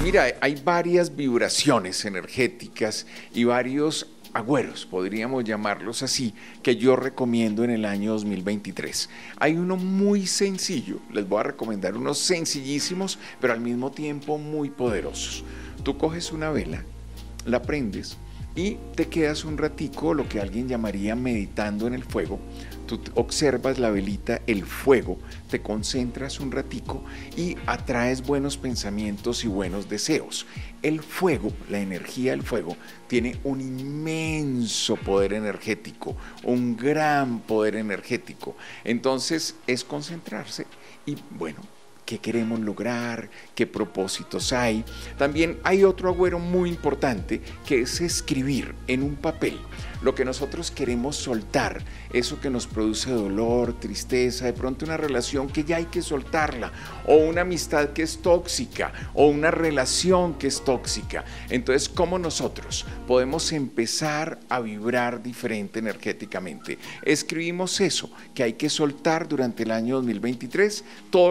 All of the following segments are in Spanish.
Mira, hay varias vibraciones energéticas y varios agüeros, podríamos llamarlos así, que yo recomiendo en el año 2023. Hay uno muy sencillo, les voy a recomendar unos sencillísimos, pero al mismo tiempo muy poderosos. Tú coges una vela, la prendes y te quedas un ratico, lo que alguien llamaría meditando en el fuego. Tú observas la velita, el fuego, te concentras un ratico y atraes buenos pensamientos y buenos deseos. El fuego, la energía del fuego, tiene un inmenso poder energético, un gran poder energético. Entonces es concentrarse y bueno, ¿qué queremos lograr? ¿Qué propósitos hay? También hay otro agüero muy importante que es escribir en un papel lo que nosotros queremos soltar, eso que nos produce dolor, tristeza, de pronto una relación que ya hay que soltarla, o una amistad que es tóxica, o una relación que es tóxica. Entonces, ¿cómo nosotros podemos empezar a vibrar diferente energéticamente? Escribimos eso, que hay que soltar durante el año 2023,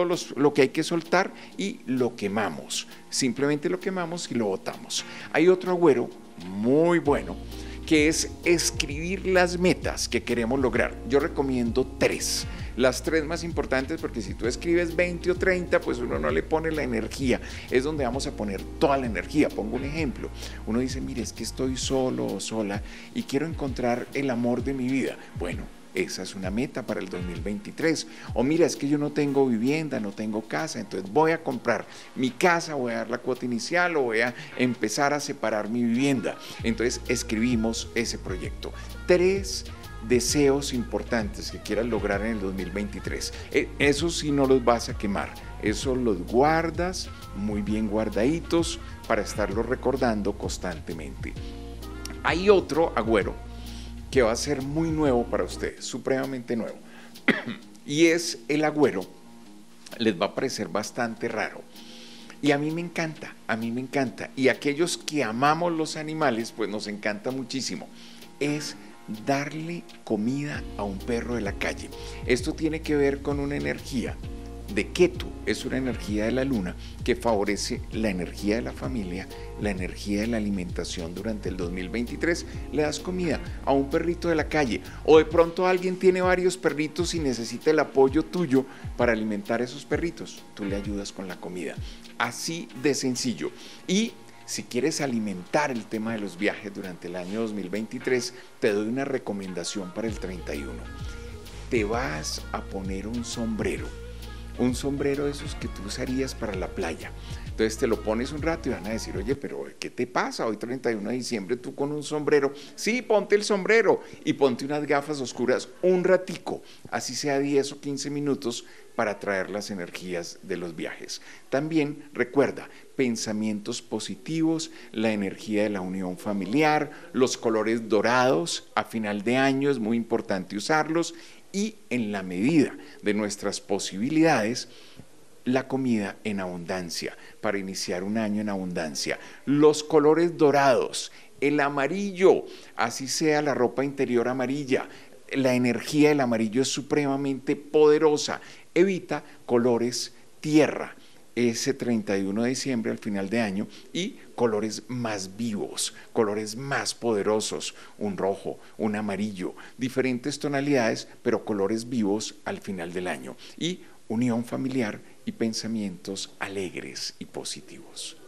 lo que hay que soltar y lo quemamos. Simplemente lo quemamos y lo botamos. Hay otro agüero muy bueno, que es escribir las metas que queremos lograr. Yo recomiendo 3. Las 3 más importantes, porque si tú escribes 20 o 30, pues uno no le pone la energía. Es donde vamos a poner toda la energía. Pongo un ejemplo. Uno dice, mire, es que estoy solo o sola y quiero encontrar el amor de mi vida. Bueno, esa es una meta para el 2023. O mira, es que yo no tengo vivienda, no tengo casa, entonces voy a comprar mi casa, voy a dar la cuota inicial o voy a empezar a separar mi vivienda. Entonces escribimos ese proyecto. 3 deseos importantes que quieras lograr en el 2023. Eso sí no los vas a quemar. Eso los guardas muy bien guardaditos para estarlos recordando constantemente. Hay otro agüero que va a ser muy nuevo para ustedes, supremamente nuevo. Y es el agüero, les va a parecer bastante raro. Y a mí me encanta. Y aquellos que amamos los animales, pues nos encanta muchísimo. Es darle comida a un perro de la calle. Esto tiene que ver con una energía de Ketu, es una energía de la luna que favorece la energía de la familia, la energía de la alimentación durante el 2023. Le das comida a un perrito de la calle o de pronto alguien tiene varios perritos y necesita el apoyo tuyo para alimentar a esos perritos. Tú le ayudas con la comida. Así de sencillo. Y si quieres alimentar el tema de los viajes durante el año 2023, te doy una recomendación para el 31. Te vas a poner un sombrero de esos que tú usarías para la playa. Entonces te lo pones un rato y van a decir, oye, pero ¿qué te pasa? Hoy 31 de diciembre tú con un sombrero. Sí, ponte el sombrero y ponte unas gafas oscuras un ratico, así sea 10 o 15 minutos para atraer las energías de los viajes. También recuerda, pensamientos positivos, la energía de la unión familiar, los colores dorados, a final de año es muy importante usarlos y en la medida de nuestras posibilidades, la comida en abundancia, para iniciar un año en abundancia. Los colores dorados, el amarillo, así sea la ropa interior amarilla, la energía del amarillo es supremamente poderosa. Evita colores tierra, ese 31 de diciembre al final de año, y colores más vivos, colores más poderosos, un rojo, un amarillo, diferentes tonalidades, pero colores vivos al final del año. Y unión familiar y pensamientos alegres y positivos.